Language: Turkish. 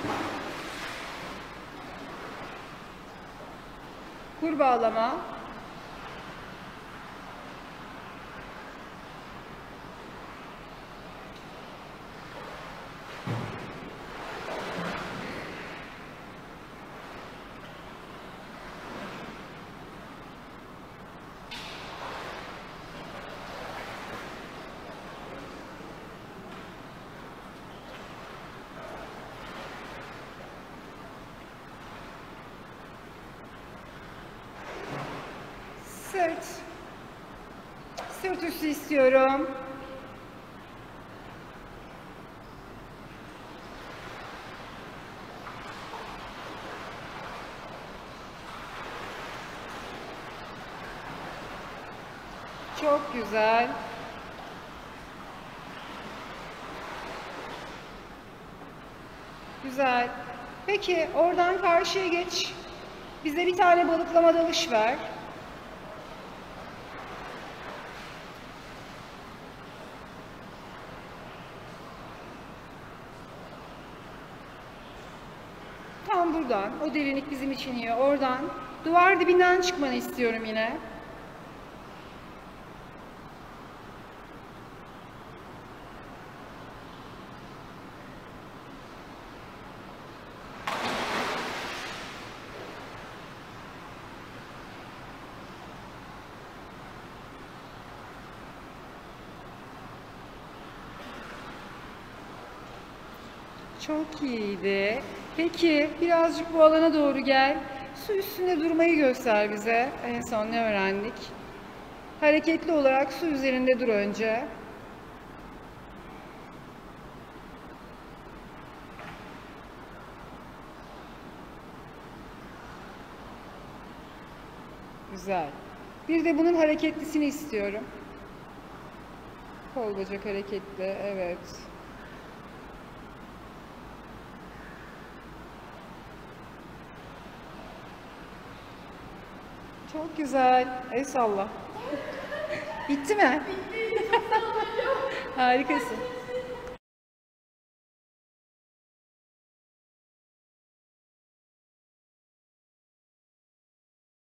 Kurbağalama. Sırt. Sırt üstü istiyorum. Çok güzel. Güzel. Peki oradan karşıya geç. Bize bir tane balıklama dalış ver. Tam buradan. O derinlik bizim için iyi. Oradan. Duvar dibinden çıkmanı istiyorum yine. Çok iyiydi. Peki birazcık bu alana doğru gel. Su üstünde durmayı göster bize. En son ne öğrendik? Hareketli olarak su üzerinde dur önce. Güzel. Bir de bunun hareketlisini istiyorum. Kol bacak hareketli. Evet. Çok güzel. El salla. Bitti mi? Bitti. Çok sağ olun. Harikasın.